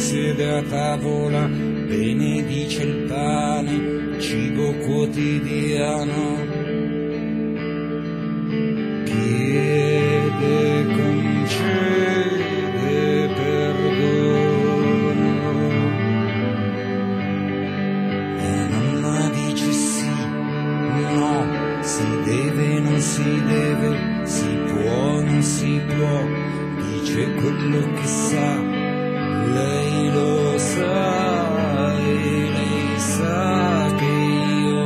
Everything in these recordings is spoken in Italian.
siede a tavola, benedice il pane, cibo quotidiano. Chiede, concede perdono. Mia nonna dice sì, no, si deve, non si deve, si può, non si può, dice quello che sa, lei lo sa, e lei sa che io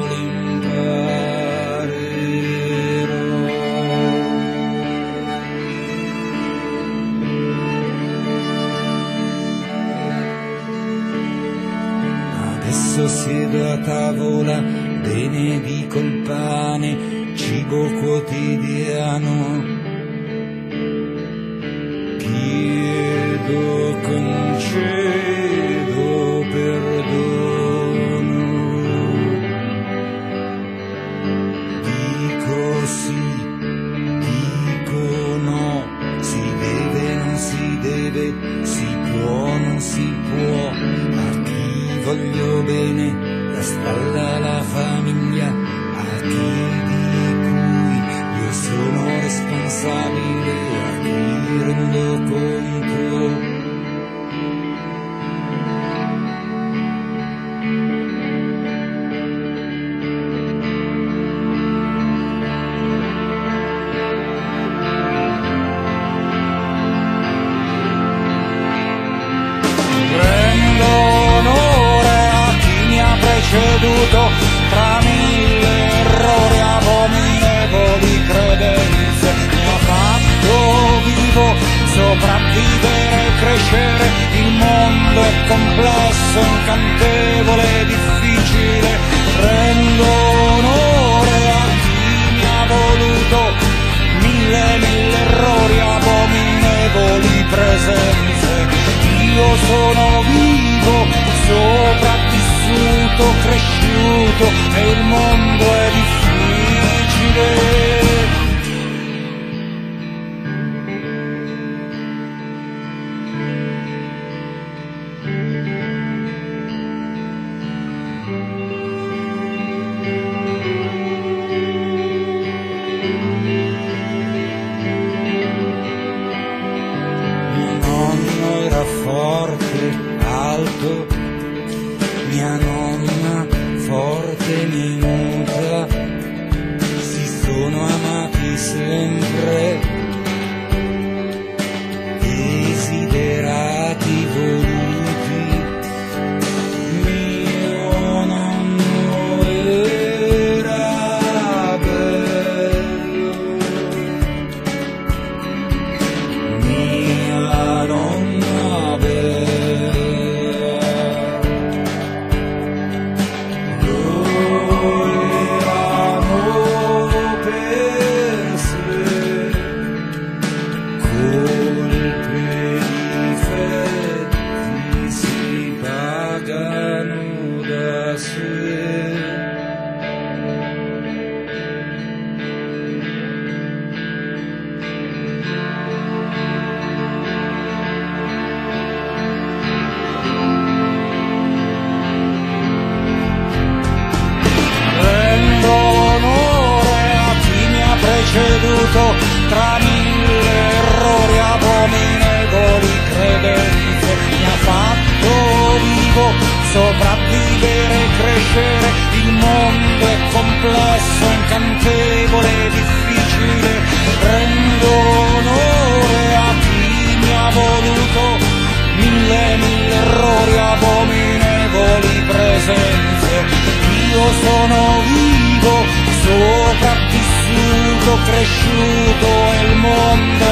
l'imparerò. Adesso siedo a tavola, benedico il pane, cibo quotidiano. Chiedo, concedo perdono. Dico sì, dico no, si deve, non si deve, si può, non si può. A chi voglio bene, la stalla, la famiglia, a chi di cui io sono responsabile, a chi rendo conto. Rendo onore a chi mi ha preceduto, tra mille errori, abominevoli credenze, mi ha fatto vivo, sopravvivere, crescere. Il mondo è complesso, incantevole, difficile. Rendo onore a chi mi ha voluto, mille errori, abominevoli presenze. Io sono vivo, sopravvissuto, cresciuto, e il mondo è difficile. Era forte, alto, mia nonna forte, minuta, si sono amati sempre, desiderati, voluti. Mio nonno era bello, mia nonna bella, lo erano per sé, colpe, difetti si pagano da sé. Rendo onore a chi mi ha preceduto, tra mille errori, abominevoli credenze. Mi ha fatto vivo, sopravvivere, crescere. Il mondo è complesso, incantevole, difficile. Rendo onore a chi mi ha voluto, mille errori, abominevoli presenze. Io sono vivo, sopravvissuto, cresciuto, e il mondo